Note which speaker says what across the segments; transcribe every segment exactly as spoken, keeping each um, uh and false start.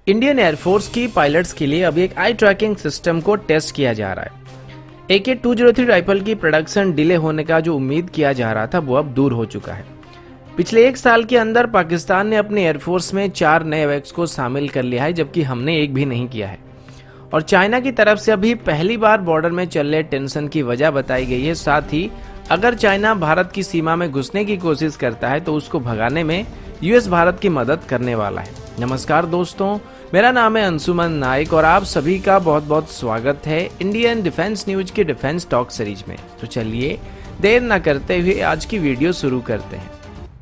Speaker 1: Indian air force की pilots के लिए अभी एक आई ट्रैकिंग सिस्टम को टेस्ट किया जा रहा है। A K two zero three rifle की प्रोडक्शन डिले होने का जो उम्मीद किया जा रहा था वो अब दूर हो चुका है। पिछले एक साल के अंदर पाकिस्तान ने अपने एयरफोर्स में चार नए एवेक्स को शामिल कर लिया है, जबकि हमने एक भी नहीं किया है। और चाइना की तरफ से अभी पहली बार बॉर्डर में चल रहे टेंशन की वजह बताई गई है। साथ ही अगर चाइना भारत की सीमा में घुसने की कोशिश करता है तो उसको भगाने में यूएस भारत की मदद करने वाला है। नमस्कार दोस्तों, मेरा नाम है अंशुमन नाइक और आप सभी का बहुत बहुत स्वागत है इंडियन डिफेंस न्यूज की डिफेंस टॉक सीरीज में। तो चलिए देर न करते हुए आज की वीडियो शुरू करते हैं।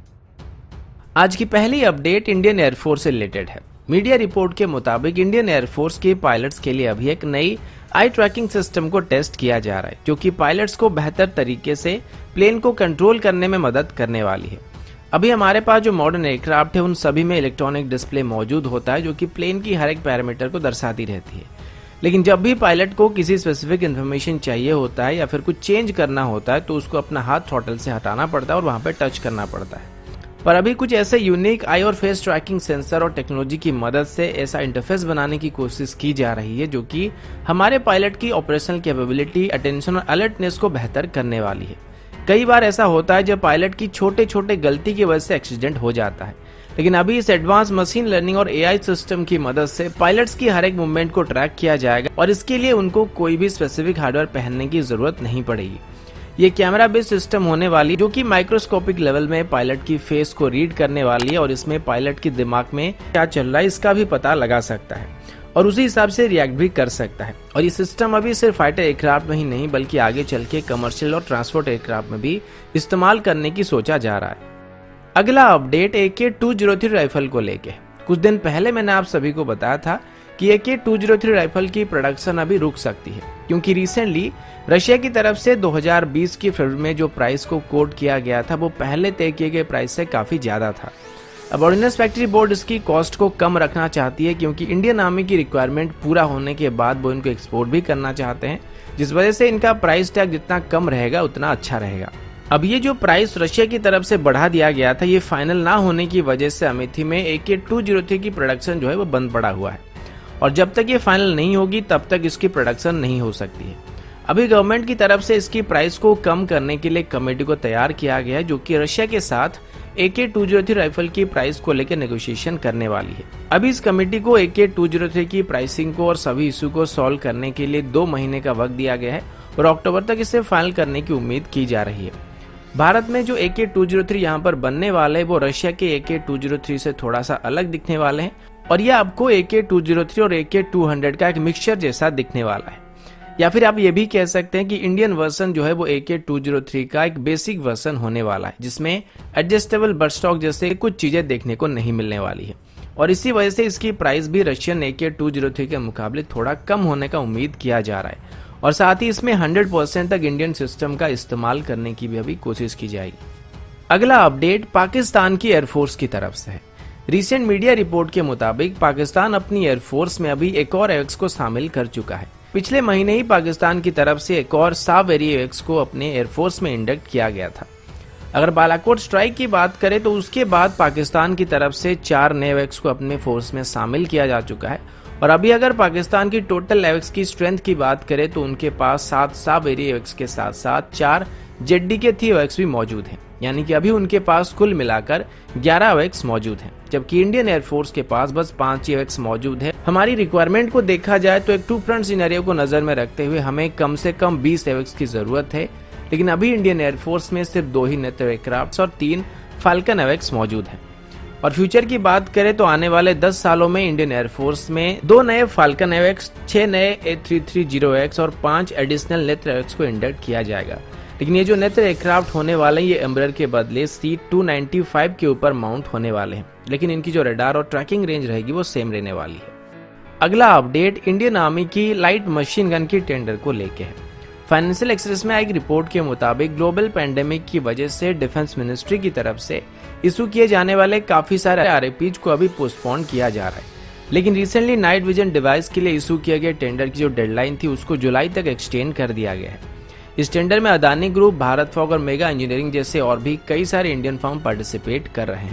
Speaker 1: आज की पहली अपडेट इंडियन एयरफोर्स से रिलेटेड है। मीडिया रिपोर्ट के मुताबिक इंडियन एयरफोर्स के पायलट्स के लिए अभी एक नई आई ट्रैकिंग सिस्टम को टेस्ट किया जा रहा है, जो कि पायलट्स को बेहतर तरीके से प्लेन को कंट्रोल करने में मदद करने वाली है। अभी हमारे पास जो मॉडर्न एयरक्राफ्ट है उन सभी में इलेक्ट्रॉनिक डिस्प्ले मौजूद होता है, जो कि प्लेन की हर एक पैरामीटर को दर्शाती रहती है। लेकिन जब भी पायलट को किसी स्पेसिफिक इन्फॉर्मेशन चाहिए होता है या फिर कुछ चेंज करना होता है तो उसको अपना हाथ थ्रॉटल से हटाना पड़ता है और वहां पर टच करना पड़ता है। पर अभी कुछ ऐसे यूनिक आई और फेस ट्रैकिंग सेंसर और टेक्नोलॉजी की मदद से ऐसा इंटरफेस बनाने की कोशिश की जा रही है, जो कि हमारे पायलट की ऑपरेशनल कैपेबिलिटी, अटेंशन और अलर्टनेस को बेहतर करने वाली है। कई बार ऐसा होता है जब पायलट की छोटे छोटे गलती की वजह से एक्सीडेंट हो जाता है, लेकिन अभी इस एडवांस मशीन लर्निंग और एआई सिस्टम की मदद से पायलट्स की हर एक मूवमेंट को ट्रैक किया जाएगा और इसके लिए उनको कोई भी स्पेसिफिक हार्डवेयर पहनने की जरूरत नहीं पड़ेगी। ये कैमरा बेस्ड सिस्टम होने वाली जो कि माइक्रोस्कोपिक लेवल में पायलट की फेस को रीड करने वाली है और इसमें पायलट के दिमाग में क्या चल रहा है इसका भी पता लगा सकता है और उसी हिसाब से रिएक्ट भी कर सकता है। और ये सिस्टम अभी सिर्फ फाइटर एयरक्राफ्ट में ही नहीं बल्कि आगे चल के कमर्शियल और ट्रांसपोर्ट एयरक्राफ्ट में भी इस्तेमाल करने की सोचा जा रहा है। अगला अपडेट ए K two zero three rifle को लेके। कुछ दिन पहले मैंने आप सभी को बताया था कि A K two zero three rifle की प्रोडक्शन अभी रुक सकती है, क्योंकि रिसेंटली रशिया की तरफ से दो हज़ार बीस की फरवरी में जो प्राइस को कोट किया गया था वो पहले तय किए गए प्राइस से काफी ज्यादा था। अब ऑर्डिनेंस फैक्ट्री बोर्ड इसकी कॉस्ट को कम रखना चाहती है, क्योंकि इंडियन आर्मी की रिक्वायरमेंट पूरा होने के बाद वो इनको एक्सपोर्ट भी करना चाहते हैं, जिस वजह से इनका प्राइस टैग जितना कम रहेगा उतना अच्छा रहेगा। अब ये जो प्राइस रशिया की तरफ से बढ़ा दिया गया था, ये फाइनल ना होने की वजह से अमेठी में A K two zero three की प्रोडक्शन जो है वो बंद पड़ा हुआ है और जब तक ये फाइनल नहीं होगी तब तक इसकी प्रोडक्शन नहीं हो सकती है। अभी गवर्नमेंट की तरफ से इसकी प्राइस को कम करने के लिए कमेटी को तैयार किया गया है, जो कि रशिया के साथ A K two zero three rifle की प्राइस को लेकर नेगोशिएशन करने वाली है। अभी इस कमेटी को A K two zero three की प्राइसिंग को और सभी इशू को सॉल्व करने के लिए दो महीने का वक्त दिया गया है और अक्टूबर तक इसे फाइनल करने की उम्मीद की जा रही है। भारत में जो ए के टू ज़ीरो थ्री यहाँ पर बनने वाले वो रशिया के ए के टू ज़ीरो थ्री से थोड़ा सा अलग दिखने वाले हैं और यह आपको ए के टू ज़ीरो थ्री और ए के टू हंड्रेड का एक मिक्सचर जैसा दिखने वाला है। या फिर आप ये भी कह सकते हैं कि इंडियन वर्जन जो है वो ए के टू ज़ीरो थ्री का एक बेसिक वर्जन होने वाला है, जिसमें एडजस्टेबल बर्स्टॉक जैसे कुछ चीजें देखने को नहीं मिलने वाली है और इसी वजह से इसकी प्राइस भी रशियन ए के टू ज़ीरो थ्री के मुकाबले थोड़ा कम होने का उम्मीद किया जा रहा है और साथ ही इसमें हंड्रेड परसेंट तक इंडियन सिस्टम का इस्तेमाल करने की भी अभी कोशिश की जाएगी। अगला अपडेट पाकिस्तान की एयरफोर्स की तरफ से है। रिसेंट मीडिया रिपोर्ट के मुताबिक पाकिस्तान अपनी एयरफोर्स में अभी एक और एवेक्स को शामिल कर चुका है। पिछले महीने ही पाकिस्तान की तरफ से एक और सावेरी एवेक्स को अपने एयरफोर्स में इंडक्ट किया गया था। अगर बालाकोट स्ट्राइक की बात करें तो उसके बाद पाकिस्तान की तरफ से चार नए एवेक्स को अपने फोर्स में शामिल किया जा चुका है और अभी अगर पाकिस्तान की टोटल एवेक्स की स्ट्रेंथ की बात करें तो उनके पास सात सावेरी एवेक्स के साथ साथ चार जेड डी के थ्री एवेक्स भी मौजूद हैं, यानी कि अभी उनके पास कुल मिलाकर ग्यारह एवेक्स मौजूद हैं, जबकि इंडियन एयरफोर्स के पास बस पांच एवेक्स मौजूद है। हमारी रिक्वायरमेंट को देखा जाए तो एक टू फ्रंट सिनेरियो को नजर में रखते हुए हमें कम से कम बीस एवेक्स की जरूरत है, लेकिन अभी इंडियन एयरफोर्स में सिर्फ दो ही नेत्र एयरक्राफ्ट और तीन फाल्कन एवेक्स मौजूद हैं। और फ्यूचर की बात करें तो आने वाले दस सालों में इंडियन एयरफोर्स में दो नए फाल्कन एवेक्स, छह नए A three three zero X और पांच एडिशनल नेत्र एवेक्स को इंडक्ट किया जाएगा। लेकिन ये जो नेत्र एयरक्राफ्ट होने वाले हैं ये एम्ब्रेयर के बदले सी टू नाइंटी फाइव के ऊपर माउंट होने वाले हैं, लेकिन इनकी जो रडार और ट्रैकिंग रेंज रहेगी वो सेम रहने वाली है। अगला अपडेट इंडियन आर्मी की लाइट मशीन गन की टेंडर को लेके है। फाइनेंशियल एक्सप्रेस में आई रिपोर्ट के मुताबिक ग्लोबल पैंडेमिक की वजह से डिफेंस मिनिस्ट्री की तरफ से इशू किए जाने वाले काफी सारे आर ए पीज को अभी पोस्टपोन किया जा रहा है, लेकिन रिसेंटली नाइट विजन डिवाइस के लिए इशू किए गए टेंडर की जो डेडलाइन थी उसको जुलाई तक एक्सटेंड कर दिया गया है। इस टेंडर में अदानी ग्रुप, भारत फॉग और मेगा इंजीनियरिंग जैसे और भी कई सारे इंडियन फर्म पार्टिसिपेट कर रहे हैं।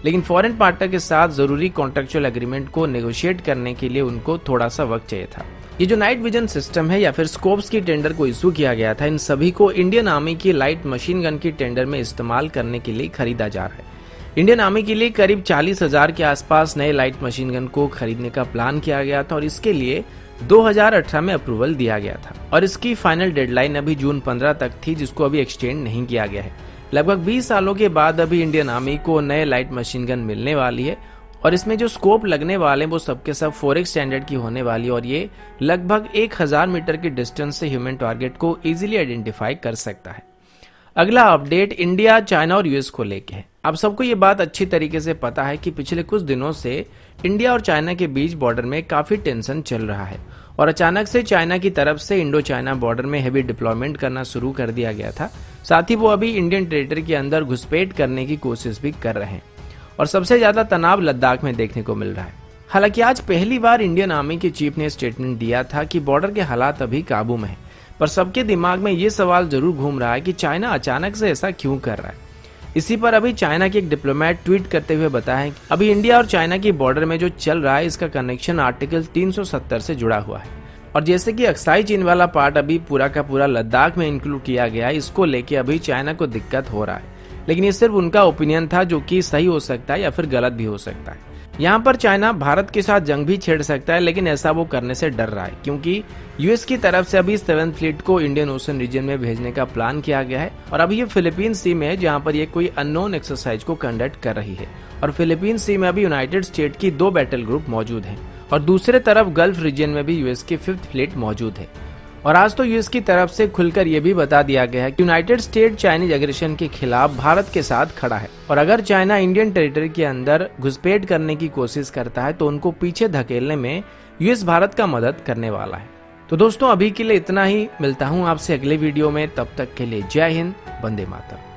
Speaker 1: लेकिन फॉरेन पार्टनर के साथ जरूरी कॉन्ट्रेक्चुअल एग्रीमेंट को नेगोशिएट करने के लिए उनको थोड़ा सा वक्त चाहिए था। ये जो नाइट विजन सिस्टम है या फिर स्कोप्स की टेंडर को इशू किया गया था, इन सभी को इंडियन आर्मी की लाइट मशीन गन की टेंडर में इस्तेमाल करने के लिए खरीदा जा रहा है। इंडियन आर्मी के लिए करीब चालीस हजार के आसपास नए लाइट मशीन गन को खरीदने का प्लान किया गया था और इसके लिए दो हज़ार अठारह में अप्रूवल दिया गया था और इसकी फाइनल डेडलाइन अभी जून पंद्रह तक थी, जिसको अभी एक्सटेंड नहीं किया गया है। लगभग बीस सालों के बाद अभी इंडियन आर्मी को नए लाइट मशीन गन मिलने वाली है और इसमें जो स्कोप लगने वाले हैं वो सबके सब फोर एक्स स्टैंडर्ड की होने वाली है और ये लगभग एक हजार मीटर की डिस्टेंस से ह्यूमन टारगेट को इजीली आइडेंटिफाई कर सकता है। अगला अपडेट इंडिया, चाइना और यूएस को लेके है। आप सबको ये बात अच्छी तरीके से पता है कि पिछले कुछ दिनों से इंडिया और चाइना के बीच बॉर्डर में काफी टेंशन चल रहा है और अचानक से चाइना की तरफ से इंडो चाइना बॉर्डर में हैवी डिप्लॉयमेंट करना शुरू कर दिया गया था। साथ ही वो अभी इंडियन टेरिटरी के अंदर घुसपैठ करने की कोशिश भी कर रहे हैं और सबसे ज्यादा तनाव लद्दाख में देखने को मिल रहा है। हालांकि आज पहली बार इंडियन आर्मी के चीफ ने स्टेटमेंट दिया था कि बॉर्डर के हालात अभी काबू में है, पर सबके दिमाग में ये सवाल जरूर घूम रहा है कि चाइना अचानक से ऐसा क्यों कर रहा है। इसी पर अभी चाइना के एक डिप्लोमेट ट्वीट करते हुए बताया कि अभी इंडिया और चाइना की बॉर्डर में जो चल रहा है इसका कनेक्शन आर्टिकल तीन सौ सत्तर से जुड़ा हुआ है और जैसे कि अक्साई चीन वाला पार्ट अभी पूरा का पूरा लद्दाख में इंक्लूड किया गया है, इसको लेके अभी चाइना को दिक्कत हो रहा है। लेकिन ये सिर्फ उनका ओपिनियन था जो कि सही हो सकता है या फिर गलत भी हो सकता है। यहाँ पर चाइना भारत के साथ जंग भी छेड़ सकता है, लेकिन ऐसा वो करने से डर रहा है क्योंकि यूएस की तरफ से अभी सेवेंथ फ्लीट को इंडियन ओशन रीजन में भेजने का प्लान किया गया है और अभी ये फिलीपींस सी में है जहाँ पर ये कोई अननोन एक्सरसाइज को कंडक्ट कर रही है और फिलीपींस सी में अभी यूनाइटेड स्टेट की दो बैटल ग्रुप मौजूद हैं और दूसरे तरफ गल्फ रीजन में भी यूएस की फिफ्थ फ्लीट मौजूद है। और आज तो यूएस की तरफ से खुलकर यह भी बता दिया गया है कि यूनाइटेड स्टेट चाइनीज एग्रेशन के खिलाफ भारत के साथ खड़ा है और अगर चाइना इंडियन टेरिटरी के अंदर घुसपैठ करने की कोशिश करता है तो उनको पीछे धकेलने में यूएस भारत का मदद करने वाला है। तो दोस्तों अभी के लिए इतना ही, मिलता हूँ आपसे अगले वीडियो में, तब तक के लिए जय हिंद, वंदे मातरम।